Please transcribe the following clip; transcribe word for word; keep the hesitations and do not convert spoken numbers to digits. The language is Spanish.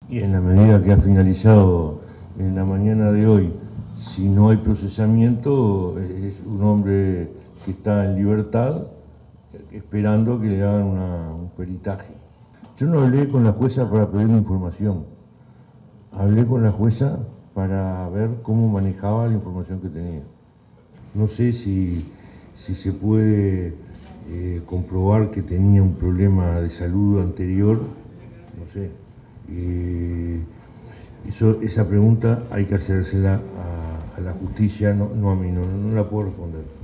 Y en la medida que ha finalizado en la mañana de hoy, si no hay procesamiento, es un hombre que está en libertad, esperando que le hagan una, un peritaje. Yo no hablé con la jueza para pedir información, hablé con la jueza para ver cómo manejaba la información que tenía. No sé si, si se puede eh, comprobar que tenía un problema de salud anterior, no sé. Eh, eso, esa pregunta hay que hacérsela a, a la justicia, no, no a mí, no, no la puedo responder.